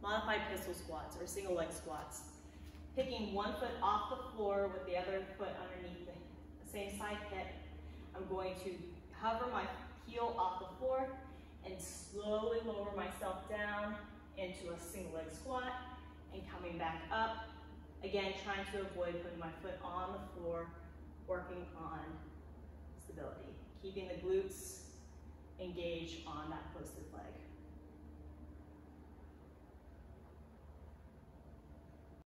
modified pistol squats or single leg squats. Picking one foot off the floor with the other foot underneath the same side hip. I'm going to hover my heel off the floor and slowly lower myself down into a single leg squat and coming back up. Again, trying to avoid putting my foot on the floor, working on stability, keeping the glutes engaged on that posted leg.